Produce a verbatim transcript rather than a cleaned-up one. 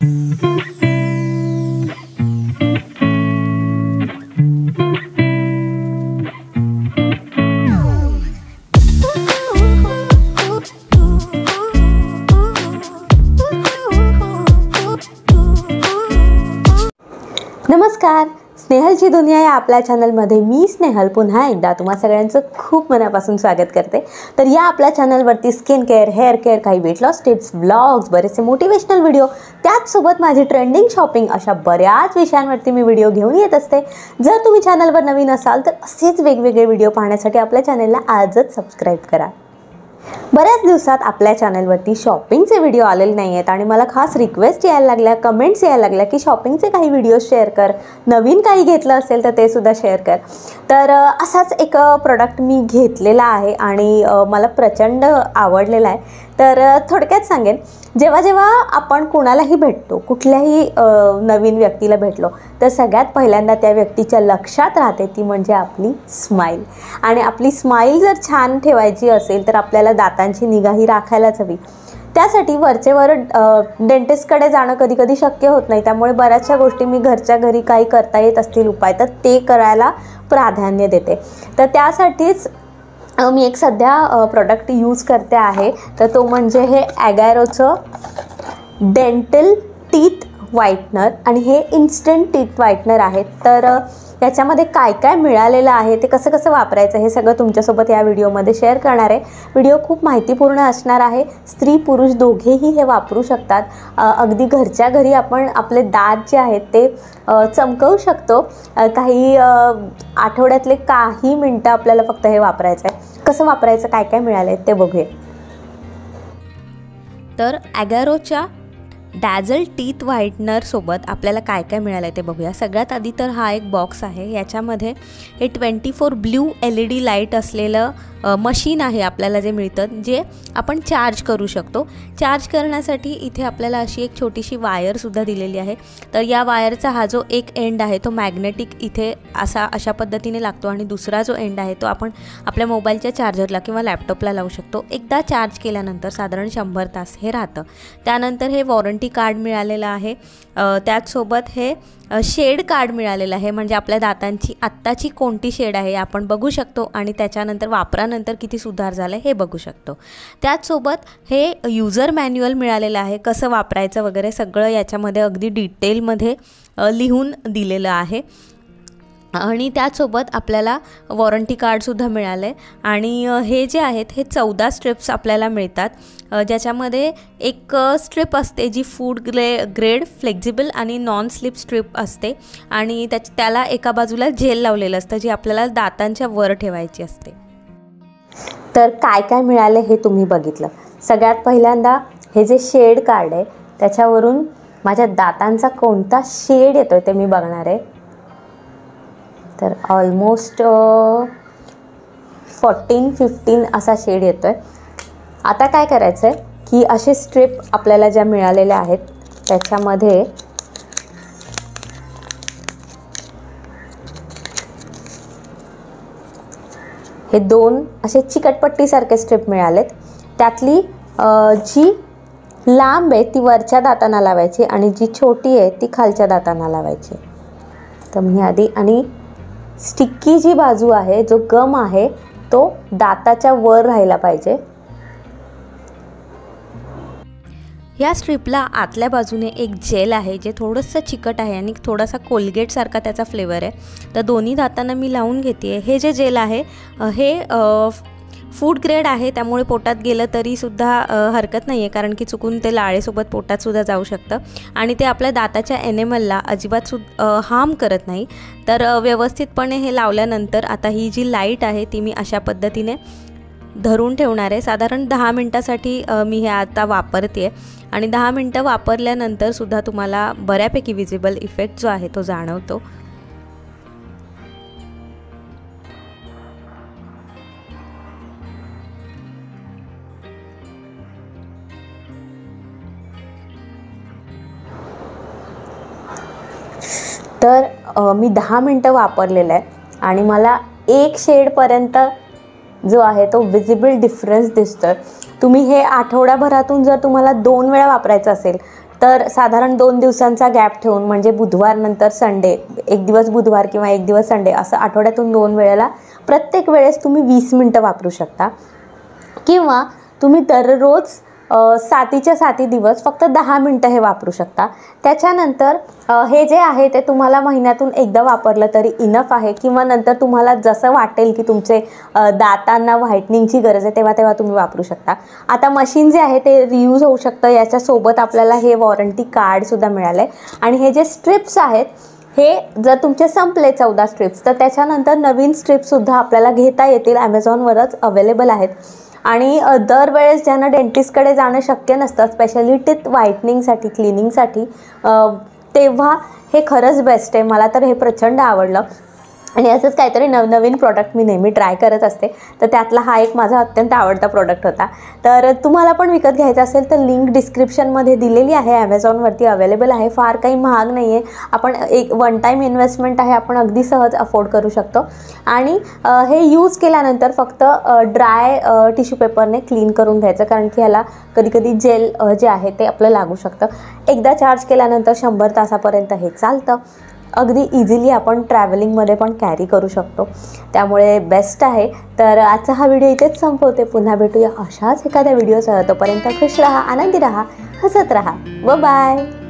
नमस्कार, स्नेहलची दुनिया या आपल्या चॅनलमध्ये मी स्नेहल पुन्हा एकदा तुम्हा सगळ्यांचं खूप मनापासून स्वागत करते। तर या आपल्या चॅनलवरती स्किन केअर, हेअर केअर, काही वेट लॉस टिप्स, ब्लॉग्स, बरेचसे मोटिवेशनल व्हिडिओ, त्याचसोबत माझी ट्रेंडिंग शॉपिंग अशा बऱ्याच विषयांवरती मी व्हिडिओ घेऊन येत असते। जर तुम्ही चॅनलवर नवीन असाल तर असेच वेगवेगळे व्हिडिओ पाहण्यासाठी आपल्या चॅनलला आजच सबस्क्राईब करा। बऱ्याच दिवसात आपल्या चॅनलवरती शॉपिंगचे व्हिडिओ आलेले नाही आहेत आणि मला खास रिक्वेस्ट यायला लागल्या, कमेंट्स यायला लागल्या की शॉपिंगचे काही व्हिडिओ शेअर कर, नवीन काही घेतलं असेल तर ते सुद्धा शेअर कर। तर असाच एक प्रोडक्ट मी घेतलेला आहे आणि मला प्रचंड आवडलेला आहे। तर थोडक्यात सांगेन, जेव्हा जेव्हा आपण कोणालाही भेटतो, कुठल्याही नवीन व्यक्तीला भेटलो तर सगळ्यात पहिल्यांदा त्या व्यक्तीच्या लक्षात राहते ती म्हणजे आपली स्माईल। आणि आपली स्माईल जर छान ठेवायची असेल तर आपल्याला दातांची निगाही राखायलाच हवी। त्यासाठी वरचेवर डेंटिस्टकडे जाणं कधी कधी शक्य होत नाही, त्यामुळे बऱ्याचशा गोष्टी मी घरच्या घरी काही करता येत असतील उपाय तर ते करायला प्राधान्य देते। तर त्यासाठीच मी एक सध्या प्रोडक्ट यूज करते आहे, तर तो म्हणजे हे ॲगॅरोचं डेंटल टीथ व्हाईटनर आणि हे इन्स्टंट टीथ व्हाईटनर आहे। तर याच्यामध्ये काय काय मिळालेलं आहे, ते कसं कसं वापरायचं हे सगळं तुमच्यासोबत या व्हिडिओमध्ये शेअर करणार आहे। व्हिडिओ खूप माहितीपूर्ण असणार आहे, स्त्री पुरुष दोघेही हे वापरू शकतात। अगदी घरच्या घरी आपण आपले दात जे आहेत ते चमकवू शकतो। काही आठवड्यातले काही मिनटं आपल्याला फक्त हे वापरायचं आहे। कसं वापरायचं, काय काय मिळाले ते बघूया। तर ॲगॅरोच्या डॅझल टीथ व्हाईटनर सोबत आपल्याला काय काय मिळालं आहे ते बघूया। सगळ्यात आधी तर हा एक बॉक्स आहे, याच्यामध्ये हे twenty four blue L E D light असलेलं मशीन आहे आपल्याला जे मिळतं, जे आपण चार्ज करू शकतो। चार्ज करण्यासाठी इथे आपल्याला अशी एक छोटीशी वायरसुद्धा दिलेली आहे। तर या वायरचा हा जो एक एंड आहे तो मॅग्नेटिक इथे असा अशा पद्धतीने लागतो आणि दुसरा जो एंड आहे तो आपण आपल्या मोबाईलच्या चार्जरला किंवा लॅपटॉपला लावू शकतो। एकदा चार्ज केल्यानंतर साधारण शंभर तास हे राहतं। त्यानंतर हे वॉरंटी कार्ड मिळालेलं आहे, त्याचसोबत हे शेड कार्ड मिळालेलं आहे, म्हणजे आपल्या दातांची आत्ताची कोणती शेड आहे आपण बघू शकतो आणि त्याच्यानंतर वापरानंतर किती सुधार झाला हे बघू शकतो। त्याचसोबत हे युजर मॅन्युअल मिळालेलं आहे, कसं वापरायचं वगैरे सगळं याच्यामध्ये अगदी डिटेलमध्ये लिहून दिलेलं आहे। आणि त्याचसोबत आपल्याला वॉरंटी कार्डसुद्धा मिळालं आहे। आणि हे जे आहेत हे चौदा स्ट्रिप्स आपल्याला मिळतात, ज्याच्यामध्ये एक स्ट्रिप असते जी फूड ग्रे ग्रेड फ्लेक्झिबल आणि नॉन स्लिप स्ट्रिप असते आणि त्या त्याला एका बाजूला जेल लावलेलं असतं जी आपल्याला दातांच्या वर ठेवायची असते। तर काय काय मिळाले हे तुम्ही बघितलं। सगळ्यात पहिल्यांदा हे जे शेड कार्ड आहे त्याच्यावरून माझ्या दातांचा कोणता शेड येतो ते मी बघणार आहे। तर ऑलमोस्ट फोर्टीन फिफ्टीन असा शेड येतो आहे। आता काय करायचं आहे की असे स्ट्रिप आपल्याला ज्या मिळालेल्या आहेत त्याच्यामध्ये हे दोन असे चिकटपट्टीसारखे स्ट्रिप मिळालेत। त्यातली जी लांब आहे ती वरच्या दातांना लावायची आणि जी छोटी आहे ती खालच्या दातांना लावायची। तर मी आधी आणि स्टिकी जी बाजू आहे, जो गम आहे तो दाताच्या वर राहायला पाहिजे। या स्ट्रिपला आतल्या बाजूने एक जेल आहे जे थोडंसं चिकट आहे आणि थोडासा कोलगेटसारखा त्याचा फ्लेवर आहे। तर दोन्ही दातांना मी लावून घेते। हे जे जेल आहे हे फूड ग्रेड आहे, त्यामुळे पोटात गेलं तरीसुद्धा हरकत नाही आहे, कारण की चुकून ते लाळेसोबत पोटातसुद्धा जाऊ शकतं आणि ते आपल्या दाताच्या एनेमलला अजिबात सुद्धा हार्म करत नाही। तर व्यवस्थितपणे हे लावल्यानंतर आता ही जी लाईट आहे ती मी अशा पद्धतीने धरून ठेवणार आहे। साधारण दहा मिनटासाठी मी हे आता वापरते आणि दहा मिनटं वापरल्यानंतरसुद्धा तुम्हाला बऱ्यापैकी विजिबल इफेक्ट जो आहे तो जाणवतो। तर मी दहा मिनटं वापरलेलं आहे आणि मला एक शेडपर्यंत जो आहे तो विजिबल डिफरन्स दिसतो। तुम्ही हे आठवड्याभरातून जर तुम्हाला दोन वेळा वापरायचं असेल तर साधारण दोन दिवसांचा गॅप ठेवून म्हणजे बुधवार नंतर संडे, एक दिवस बुधवार किंवा एक दिवस संडे असं आठवड्यातून दोन वेळेला प्रत्येक वेळेस तुम्ही वीस मिनटं वापरू शकता. किंवा तुम्ही दररोज सातीच्या साती दिवस फक्त दहा मिनटं हे वापरू शकता. त्याच्यानंतर हे जे आहे ते तुम्हाला महिन्यातून एकदा वापरलं तरी इनफ आहे, किंवा नंतर तुम्हाला जसं वाटेल की तुमचे दातांना व्हाईटनिंगची गरज आहे तेव्हा तेव्हा तुम्ही वापरू शकता. आता मशीन जे आहे ते रियूज होऊ शकतं. याच्यासोबत आपल्याला हे वॉरंटी कार्डसुद्धा मिळालं आहे. आणि हे जे स्ट्रिप्स आहेत हे जर तुमचे संपले चौदा स्ट्रिप्स तर त्याच्यानंतर नवीन स्ट्रिप्ससुद्धा आपल्याला घेता येतील. ॲमेझॉनवरच अवेलेबल आहेत. आणि दरवेळेस ज्यांना डेंटिस्टकडे जाणं शक्य नसतं स्पेशली टीथ व्हाईटनिंगसाठी, क्लिनिंगसाठी, तेव्हा हे खरंच बेस्ट आहे. मला तर हे प्रचंड आवडलं. आणि असंच काहीतरी नवनवीन प्रॉडक्ट मी नेहमी ट्राय करत असते, तर त्यातला हा एक माझा अत्यंत आवडता प्रॉडक्ट होता. तर तुम्हाला पण विकत घ्यायचं असेल तर लिंक डिस्क्रिप्शनमध्ये दिलेली आहे. ॲमेझॉनवरती अवेलेबल आहे. फार काही महाग नाही आहे. आपण एक वन टाईम इन्व्हेस्टमेंट आहे, आपण अगदी सहज अफोर्ड करू शकतो. आणि हे यूज केल्यानंतर फक्त ड्राय टिश्यू पेपरने क्लीन करून घ्यायचं, कारण की ह्याला कधीकधी जेल जे आहे ते आपलं लागू शकतं. एकदा चार्ज केल्यानंतर शंभर तासापर्यंत हे चालतं. अगदी इझिली आपण ट्रॅव्हलिंगमध्ये पण कॅरी करू शकतो, त्यामुळे बेस्ट आहे. तर आजचा हा व्हिडिओ इथेच संपवते. पुन्हा भेटूया अशाच एखाद्या व्हिडिओसह. तोपर्यंत खुश राहा, आनंदी राहा, हसत राहा. व बाय.